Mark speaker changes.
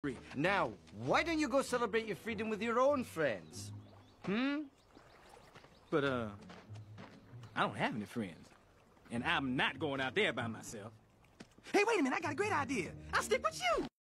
Speaker 1: Now, why don't you go celebrate your freedom with your own friends?
Speaker 2: But, I don't have any friends. And I'm not going out there by myself. Hey, wait a minute, I got a great idea. I'll stick with you.